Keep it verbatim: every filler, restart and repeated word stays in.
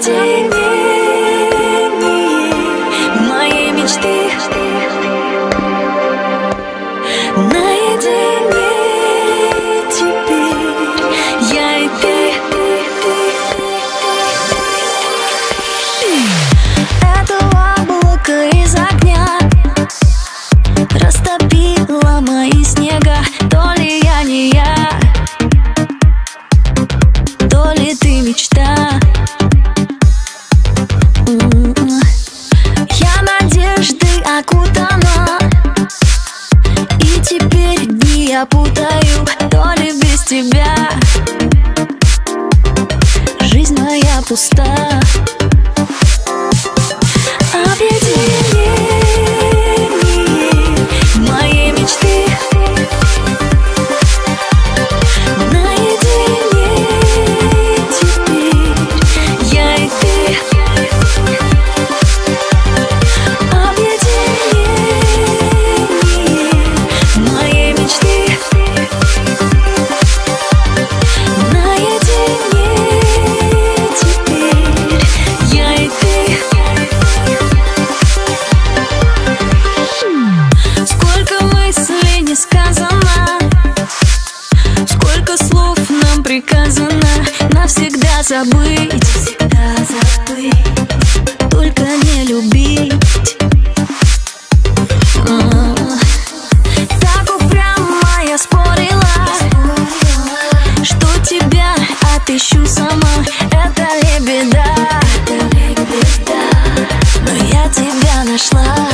моей мечты. Наедине теперь я и ты. Это облако из огня растопило мои снега. То ли я не я, то ли ты мечта. Я надеждой окутана, и теперь дни я путаю. То ли без тебя жизнь моя пуста. Объединение моей мечты. Наедине теперь я и ты. Приказано навсегда забыть, всегда забыть, только не любить. А-а-а. Так упрямо я спорила, что тебя отыщу сама. Это ли беда? Это ли беда? Но я тебя нашла.